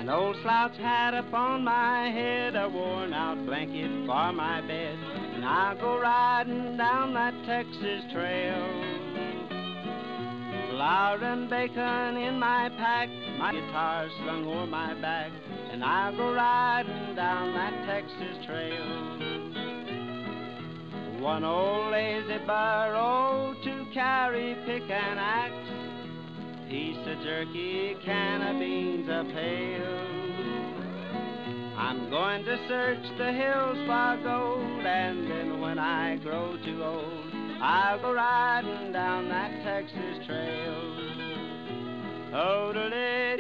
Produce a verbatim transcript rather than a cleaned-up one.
An old slouch hat upon my head, a worn-out blanket for my bed, and I'll go riding down that Texas trail. Flour and bacon in my pack, my guitar slung o'er my back, and I'll go riding down that Texas trail. One old lazy burro to carry pick and axe, piece of jerky, can of beans, a pail. I'm going to search the hills for gold, and then when I grow too old, I'll go riding down that Texas trail. Oh,